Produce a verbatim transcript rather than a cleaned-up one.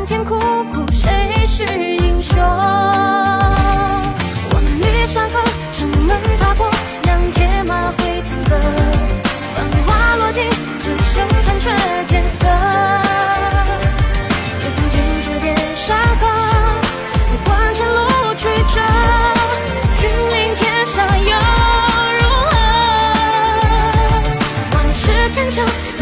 甜苦苦，谁是英雄？万里山河，城门踏破，两铁马挥金戈，繁华落尽，只剩残缺剑色。也曾经指点山河，不管前路曲折，君临天下又如何？往事千秋。